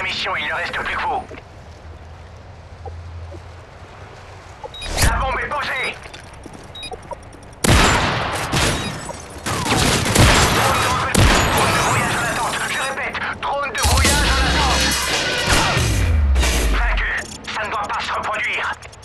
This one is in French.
mission, il ne reste plus que vous. La bombe est posée. Drone de brouillage en attente. Je répète, drone de brouillage en attente. Vaincu, ça ne doit pas se reproduire.